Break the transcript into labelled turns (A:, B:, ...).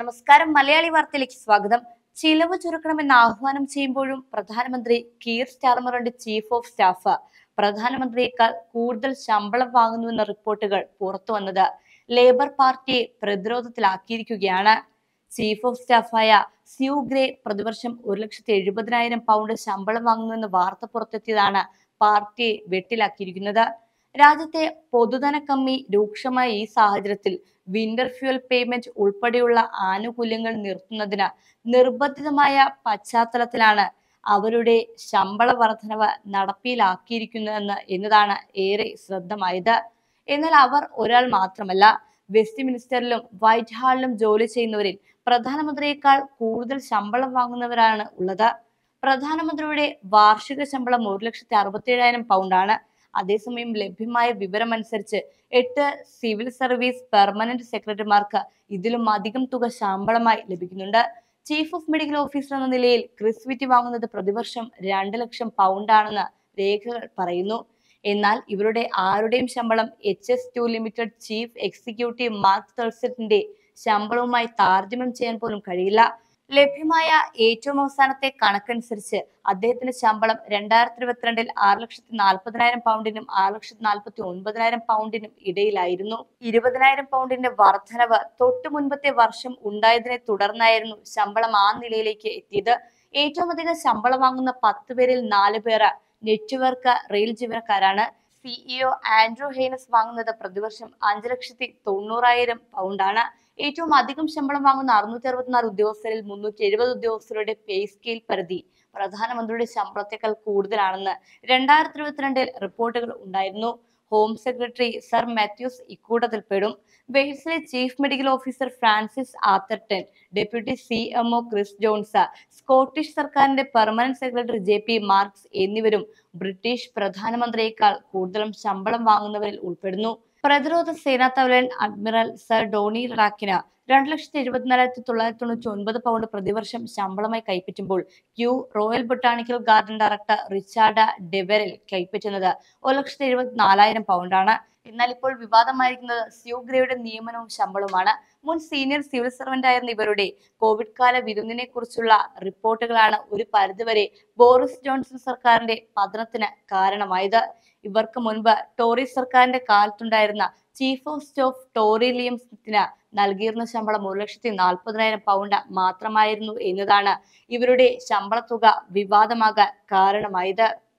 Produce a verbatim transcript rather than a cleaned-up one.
A: നമസ്കാരം. മലയാളി വാർത്തയിലേക്ക് സ്വാഗതം. ചിലവ് ചുരുക്കണമെന്ന് ആഹ്വാനം ചെയ്യുമ്പോഴും പ്രധാനമന്ത്രി കീർ സ്റ്റാർമറിന്റെ ചീഫ് ഓഫ് സ്റ്റാഫ് പ്രധാനമന്ത്രിയേക്കാൾ കൂടുതൽ ശമ്പളം വാങ്ങുന്നുവെന്ന റിപ്പോർട്ടുകൾ പുറത്തു വന്നത് ലേബർ പാർട്ടിയെ പ്രതിരോധത്തിലാക്കിയിരിക്കുകയാണ്. ചീഫ് ഓഫ് സ്റ്റാഫായ സ്യൂ ഗ്രേ പ്രതിവർഷം ഒരു ലക്ഷത്തി എഴുപതിനായിരം പൗണ്ട് ശമ്പളം വാങ്ങുന്നുവെന്ന വാർത്ത പുറത്തെത്തിയതാണ് പാർട്ടിയെ വെട്ടിലാക്കിയിരിക്കുന്നത്. രാജ്യത്തെ പൊതുധന കമ്മി രൂക്ഷമായ ഈ സാഹചര്യത്തിൽ വിന്റർ ഫ്യൂൽ പേയ്മെന്റ് ഉൾപ്പെടെയുള്ള ആനുകൂല്യങ്ങൾ നിർത്തുന്നതിന് നിർബന്ധിതമായ പശ്ചാത്തലത്തിലാണ് അവരുടെ ശമ്പള വർധനവ് നടപ്പിലാക്കിയിരിക്കുന്നതെന്ന് എന്നതാണ് ഏറെ ശ്രദ്ധമായത്. എന്നാൽ അവർ ഒരാൾ മാത്രമല്ല. വെസ്റ്റ് മിനിസ്റ്ററിലും വൈറ്റ് ഹാളിലും ജോലി ചെയ്യുന്നവരിൽ പ്രധാനമന്ത്രിയേക്കാൾ കൂടുതൽ ശമ്പളം വാങ്ങുന്നവരാണ് ഉള്ളത്. പ്രധാനമന്ത്രിയുടെ വാർഷിക ശമ്പളം ഒരു ലക്ഷത്തി അറുപത്തി ഏഴായിരം പൗണ്ടാണ്. അതേസമയം ലഭ്യമായ വിവരമനുസരിച്ച് എട്ട് സിവിൽ സർവീസ് പെർമനന്റ് സെക്രട്ടറിമാർക്ക് ഇതിലും അധികം തുക ശമ്പളമായി ലഭിക്കുന്നുണ്ട്. ചീഫ് ഓഫ് മെഡിക്കൽ ഓഫീസർ എന്ന നിലയിൽ ക്രിസ് വിറ്റി വാങ്ങുന്നത് പ്രതിവർഷം രണ്ട് ലക്ഷം പൗണ്ടാണെന്ന് രേഖകൾ പറയുന്നു. എന്നാൽ ഇവരുടെ ആരുടെയും ശമ്പളം H S two limited chief executive Mark തേഴ്സറ്റിന്റെ ശമ്പളവുമായി താരതമ്യം ചെയ്യാൻ പോലും കഴിയില്ല. ലഭ്യമായ ഏറ്റവും അവസാനത്തെ കണക്കനുസരിച്ച് അദ്ദേഹത്തിന്റെ ശമ്പളം രണ്ടായിരത്തി ഇരുപത്തിരണ്ടിൽ ആറ് ലക്ഷത്തി നാൽപ്പതിനായിരം പൗണ്ടിനും ആറ് ലക്ഷത്തി നാൽപ്പത്തി ഒൻപതിനായിരം പൗണ്ടിനും ഇടയിലായിരുന്നു. ഇരുപതിനായിരം പൗണ്ടിന്റെ വർധനവ് തൊട്ടു മുൻപത്തെ വർഷം ഉണ്ടായതിനെ തുടർന്നായിരുന്നു ശമ്പളം ആ നിലയിലേക്ക് എത്തിയത്. ഏറ്റവും അധികം ശമ്പളം വാങ്ങുന്ന പത്ത് പേരിൽ നാല് പേർ നെറ്റ്വർക്ക് റെയിൽ ജീവനക്കാരാണ്. സിഇഒ ആൻഡ്രൂ ഹെയ്നസ് വാങ്ങുന്നത് പ്രതിവർഷം അഞ്ചു ലക്ഷത്തി തൊണ്ണൂറായിരം പൗണ്ടാണ്. ഏറ്റവും അധികം ശമ്പളം വാങ്ങുന്ന അറുന്നൂറ്റി അറുപത്തിനാല് ഉദ്യോഗസ്ഥരിൽ മുന്നൂറ്റി എഴുപത് ഉദ്യോഗസ്ഥരുടെ പേ സ്കെയിൽ പരിധി പ്രധാനമന്ത്രിയുടെ ശമ്പളത്തെക്കാൾ കൂടുതലാണെന്ന് രണ്ടായിരത്തി ഇരുപത്തിരണ്ടിൽ റിപ്പോർട്ടുകൾ ഉണ്ടായിരുന്നു. ഹോം സെക്രട്ടറി സർ മാത്യൂസ് ഇക്കൂട്ടത്തിൽപ്പെടും. വെയിൽസിലെ chief medical officer Francis Atherton, deputy C M O Chris Jones, Scottish സർക്കാരിന്റെ permanent secretary J P Marks എന്നിവരും ബ്രിട്ടീഷ് പ്രധാനമന്ത്രിയേക്കാൾ കൂടുതലും ശമ്പളം വാങ്ങുന്നവരിൽ ഉൾപ്പെടുന്നു. പ്രതിരോധ സേനാ തലവൻ അഡ്മിറൽ സർ ഡോണി റാക്കിന് രണ്ട് ലക്ഷത്തി എഴുപത്തിനാലായിരത്തി തൊള്ളായിരത്തി തൊണ്ണൂറ്റി ഒൻപത് പൗണ്ട് പ്രതിവർഷം ശമ്പളമായി കൈപ്പറ്റുമ്പോൾ Kew royal botanical garden director Richard Deverell കൈപ്പറ്റുന്നത് ഒരു ലക്ഷത്തി എഴുപത്തി നാലായിരം പൗണ്ടാണ്. എന്നാൽ ഇപ്പോൾ വിവാദമായിരിക്കുന്നത് സ്യൂ ഗ്രേയുടെ നിയമനവും ശമ്പളവുമാണ്. മുൻ സീനിയർ സിവിൽ സർവന്റ് ആയിരുന്ന ഇവരുടെ കോവിഡ് കാല വിരുന്നിനെ കുറിച്ചുള്ള റിപ്പോർട്ടുകളാണ് ഒരു പരിധിവരെ ബോറിസ് ജോൺസൺ സർക്കാരിന്റെ പതനത്തിന് കാരണമായത്. ഇവർക്ക് മുൻപ് ടോറി സർക്കാരിന്റെ കാലത്തുണ്ടായിരുന്ന chief of staff Tory Liam സ്മിത്തിന് നൽകിയിരുന്ന ശമ്പളം ഒരു ലക്ഷത്തി നാൽപ്പതിനായിരം പൗണ്ട് മാത്രമായിരുന്നു എന്നതാണ് ഇവരുടെ ശമ്പള തുക വിവാദമാകാൻ കാരണമായത്.